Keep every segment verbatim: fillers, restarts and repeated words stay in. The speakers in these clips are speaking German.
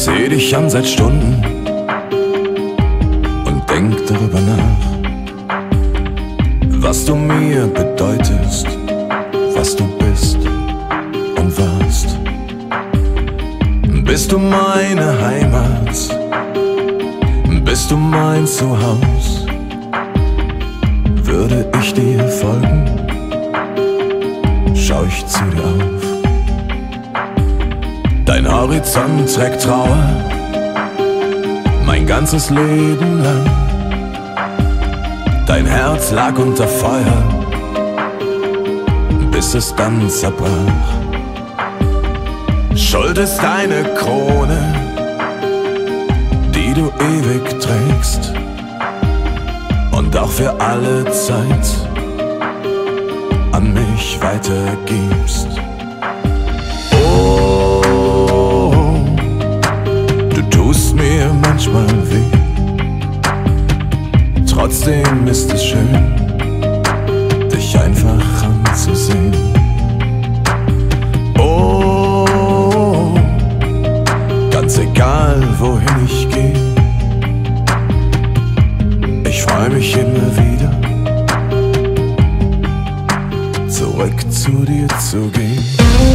seh dich an seit Stunden und denk darüber nach, was du mir bedeutest, was du bist und warst. Bist du meine Heimat, bist du mein Zuhause, würde ich dir folgen, schau ich zu dir auf. Dein Horizont trägt Trauer, mein ganzes Leben lang. Dein Herz lag unter Feuer, bis es dann zerbrach. Schuld ist deine Krone, die du ewig trägst und auch für alle Zeit an mich weitergibst. Oh, du tust mir manchmal weh, trotzdem ist es schön, dich einfach anzusehen. Oh, ganz egal wohin ich gehe, ich freu mich immer wieder, zurück zu dir zu gehen.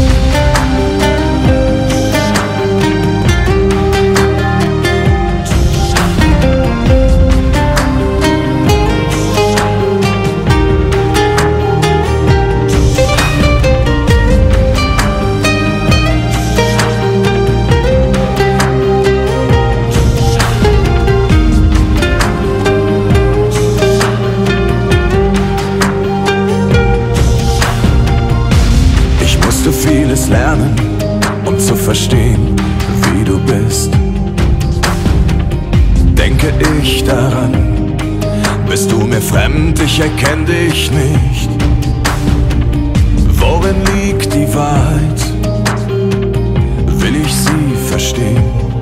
Vieles lernen, um zu verstehen, wie du bist. Denke ich daran, bist du mir fremd, ich erkenn dich nicht. Worin liegt die Wahrheit? Will ich sie verstehen?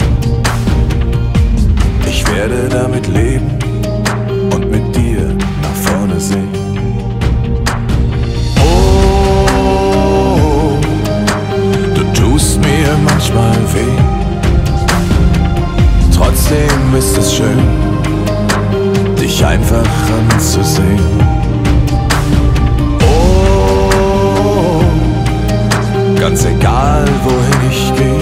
Ich werde damit leben und mit dir nach vorne sehen. Manchmal weh, trotzdem ist es schön, dich einfach anzusehen. Oh, ganz egal wohin ich gehe,